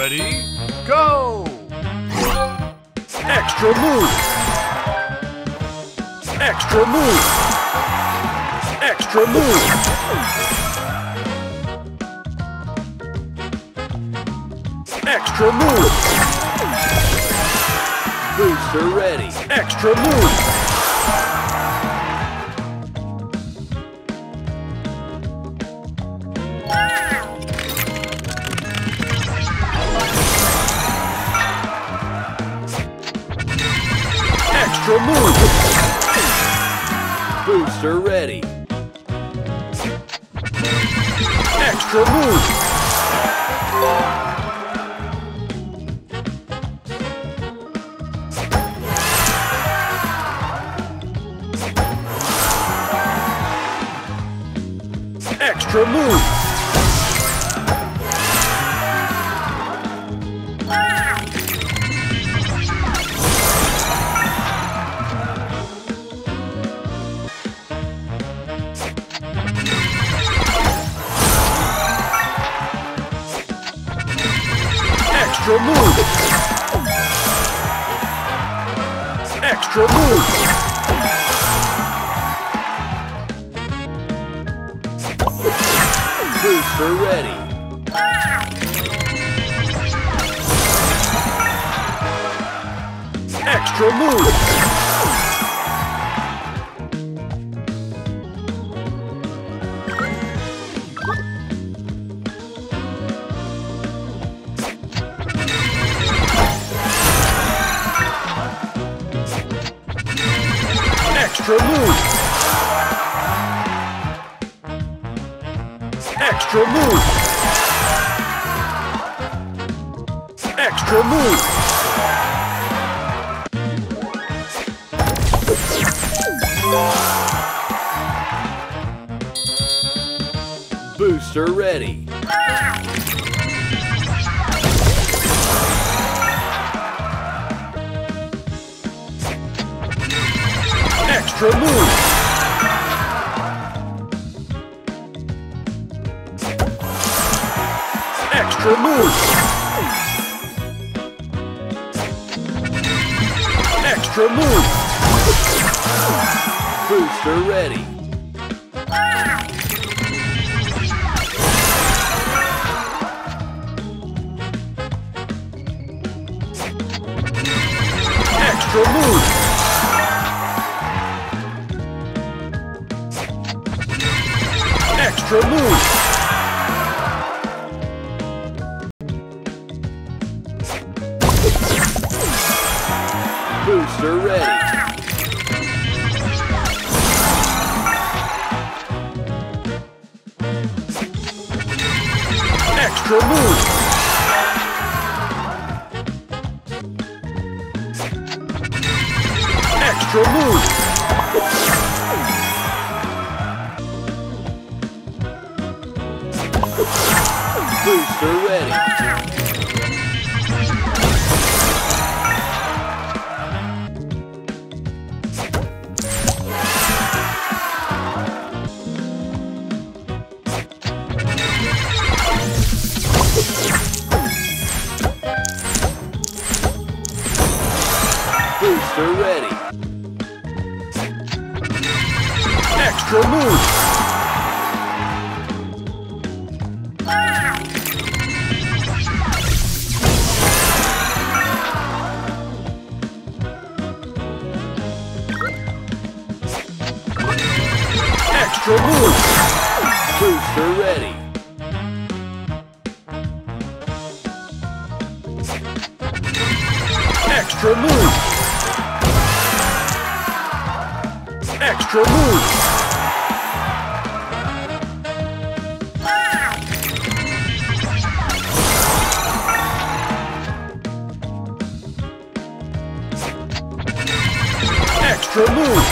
Ready, go! Extra move! Extra move! Extra move! Extra move! Booster ready! Extra move! Extra move! Booster ready! Extra move! Extra move! Extra move! Extra move! Booster ready! Extra move! Extra move! Extra move! Extra move! Booster ready! Extra move! Extra move! Extra move! Booster ready! Extra move! Extra move! Booster ready! Extra move! Extra move! Booster ready! Booster ready! Extra move! Extra move! Booster ready! Extra move! Extra move! Extra move!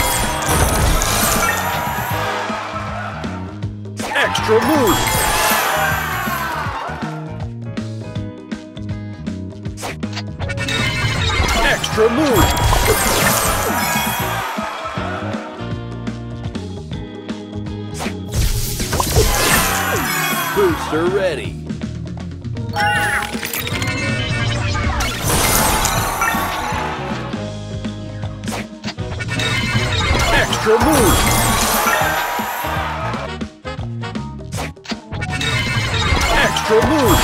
Extra move! Extra move! Booster ready! Extra move. Extra move.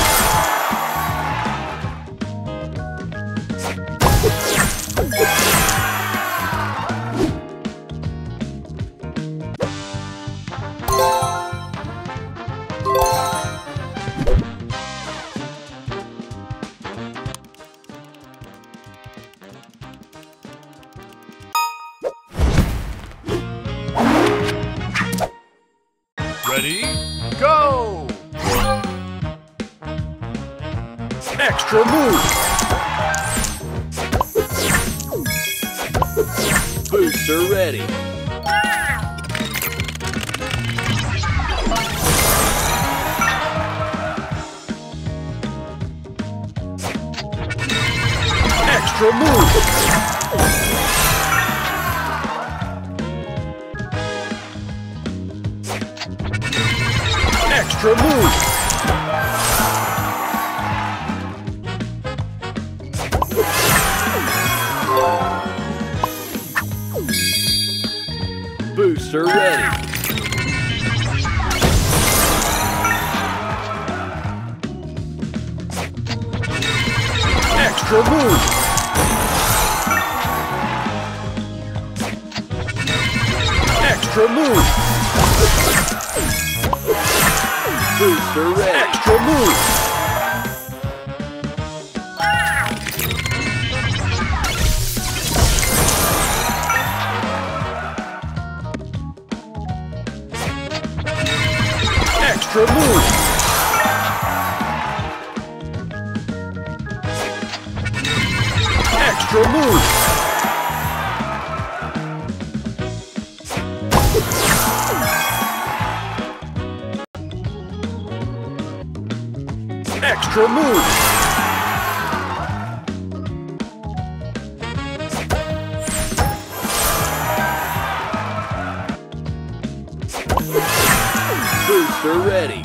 Ready? Go! Extra move. Booster ready. Extra move. Extra move. Booster ready. Extra move. Extra move. Booster ready. Extra move. Extra move. Extra move. Extra move. Booster ready.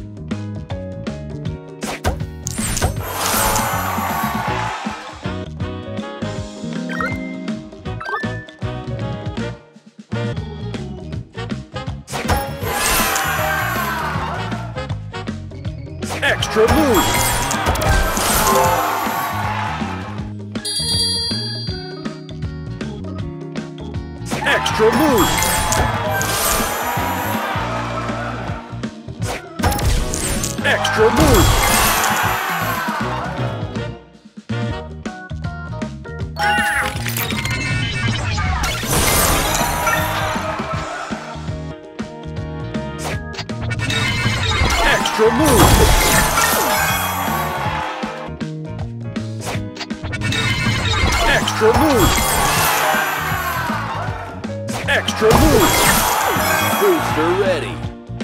Extra move. Extra move. Extra move. Extra move. Extra move. Extra move. Booster ready.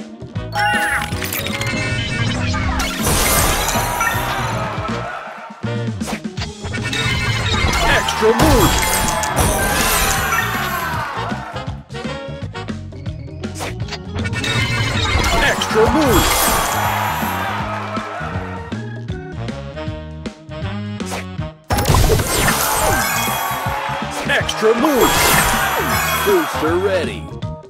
Extra move. Extra move. Extra move. Booster ready.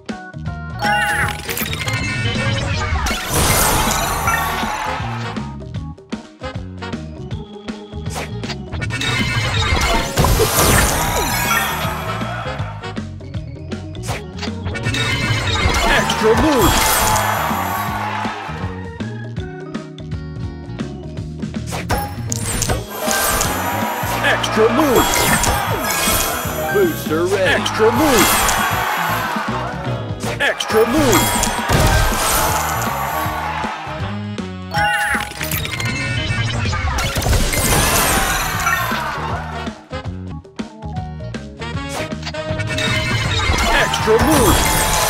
Extra move. Extra move. Booster ready. Extra move. Extra move. Extra move.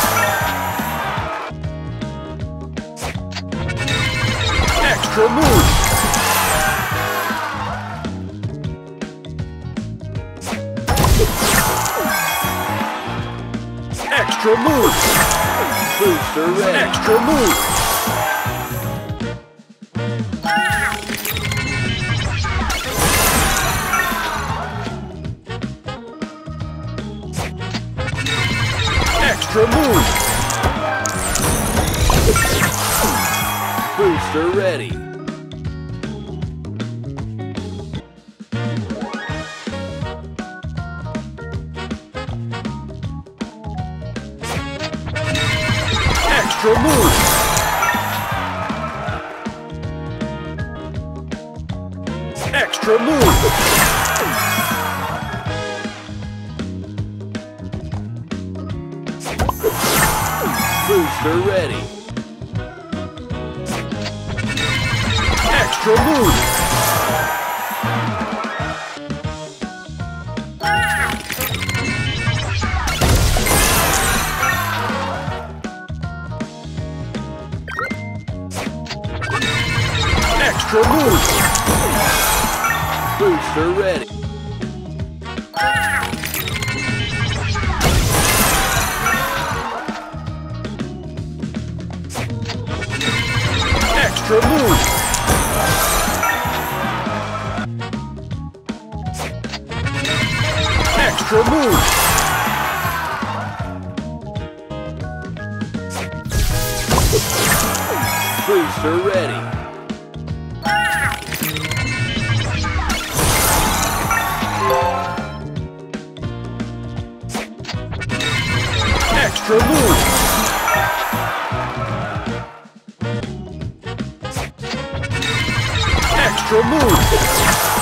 Extra move. Extra move. Booster ready. Extra move. Booster ready. Extra move. Extra move. Booster ready. Extra move. Extra move. Booster ready. Extra move. Extra move. Booster ready. Extra move. Extra move.